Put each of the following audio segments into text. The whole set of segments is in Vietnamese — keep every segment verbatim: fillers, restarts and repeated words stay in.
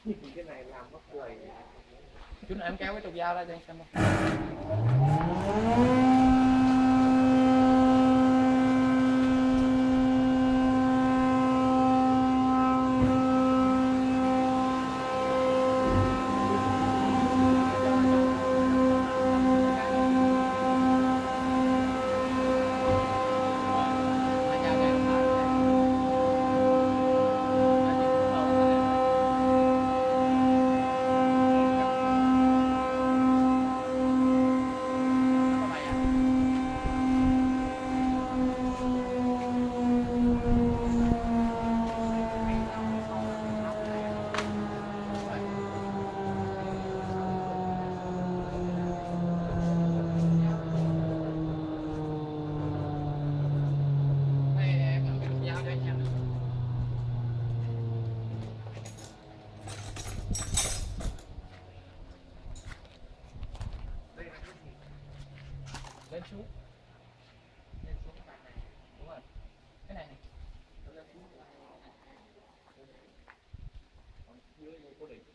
Cái này làm mất cười. Chút nữa em kéo cái trục dao ra cho anh xem. Lên xuống, lên xuống cái bàn này, đúng rồi, cái này này, lên xuống cái bàn này, còn dưới đây cố định.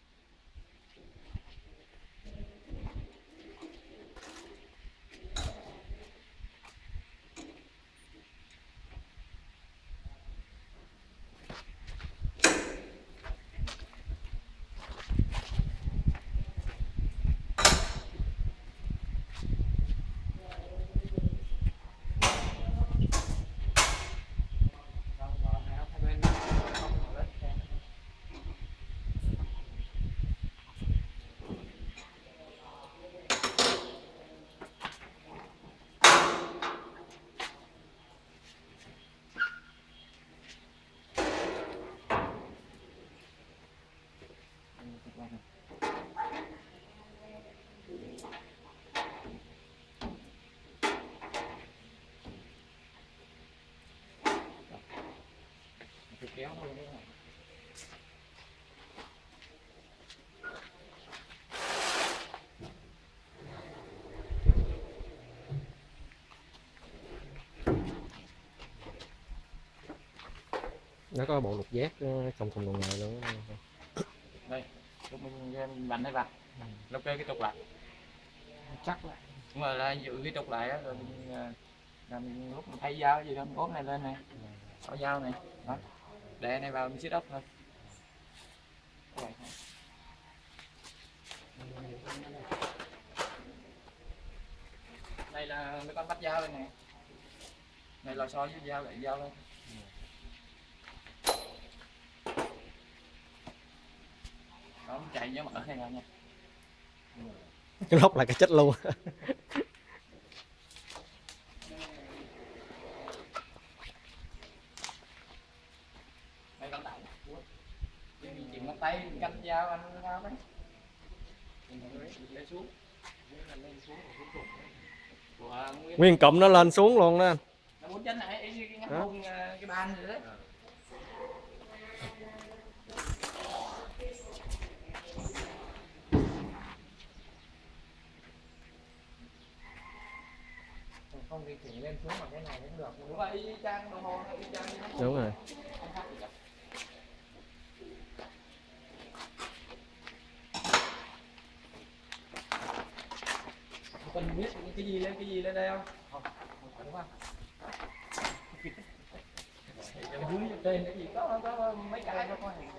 Kéo thôi đấy. Nó có bộ lục giác không cùng đường này luôn. Đây, lúc mình vặn đây vào, lúc cái trục lại, chắc lại, nhưng mà là giữ cái trục lại á, rồi mình làm lúc mình thay dao gì đó, ốp này lên này, có dao này, đó, đè này vào mình siết ốc thôi. Đây là mấy con bắt dao đây này, này lò xo với dao lại dao lên. Đó, chạy nhớ mở này ra nha. Cái lốc là cái chết luôn. Đây con đậu. Mình chỉ ngón tay canh dao anh sao đấy. Lên xuống. Nguyên cụm nó lên xuống luôn đó anh. Nó bốn chân này cái ngắt vùng cái bàn rồi đấy. Không thì chỉ lên xuống bằng cái này cũng được. Đúng rồi, y chang đồng hồ y chang. Đúng rồi. Cần biết cái gì lên cái gì lên đây không? Không, đúng không? Cái dưới trên cái gì có có mấy cái đó thôi.